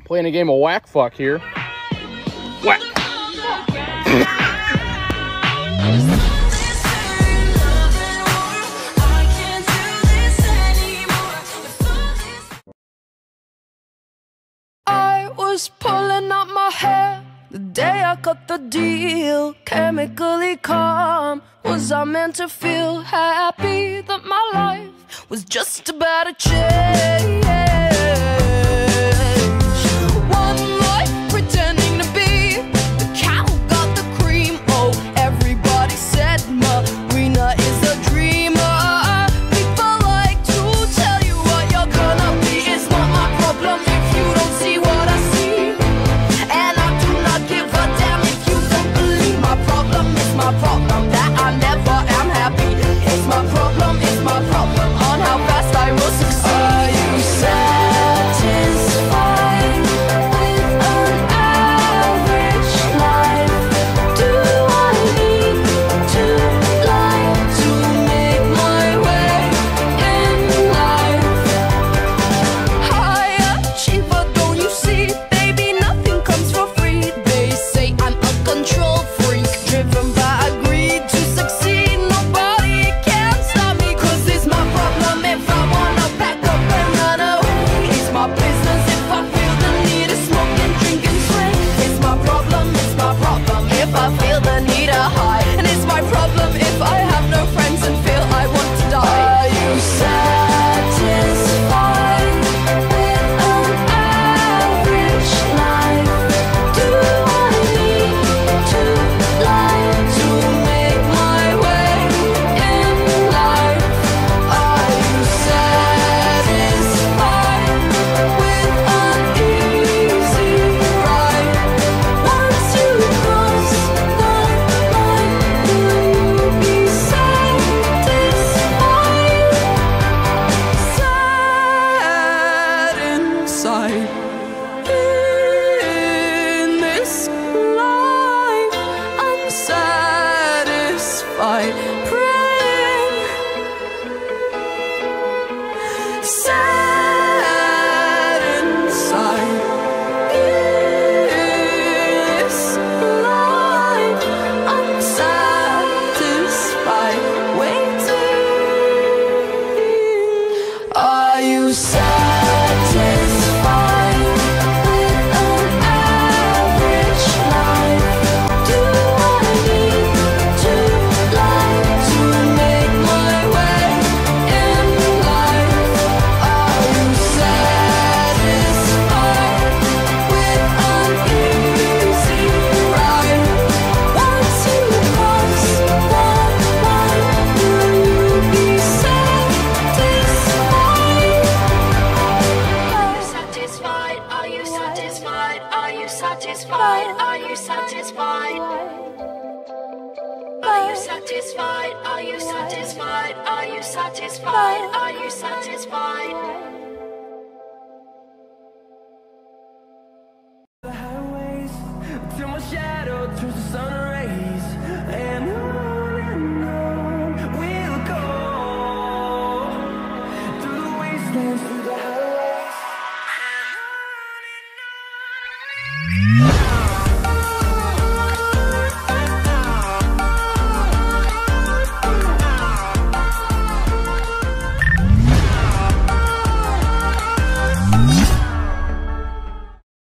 Playing a game of whack fuck here. Whack. I was pulling out my hair the day I cut the deal. Chemically calm. Was I meant to feel happy that my life was just about to change? One life pretending to be the cow got the cream. Oh, everybody said Marina is a dreamer. People like to tell you what you're gonna be. It's not my problem if you don't see what I see, and I do not give a damn if you don't believe. My problem is my problem, that I never am happy. It's my problem on how fast I will succeed. Are you satisfied with an average life? Do I need to lie to make my way in life? High achiever, don't you see? Baby, nothing comes for free. They say I'm a control freak, driven by greed to succeed. Nobody can stop me, 'cause it's my problem if I wanna pack up and run away. It's my business if I feel the need to smoke and drink and swing. It's my problem if I feel the need to hide. And it's my problem if I have no friends and feel I want to die. Are you satisfied with an average life? Do I need to lie to make my way in life? Are you satisfied with an easy ride? Once you cross the line, will you be satisfied? Sad inside in this life, unsatisfied, praying. Sad inside this life, unsatisfied, waiting. Are you satisfied with an average life? Do I need to lie to make my way in life? Are you satisfied with an easy ride? Once you cross the line, will you be satisfied? Are you satisfied? Are you satisfied? Are you satisfied? Are you satisfied? Are you satisfied? Are you satisfied? Are you satisfied? Are you satisfied?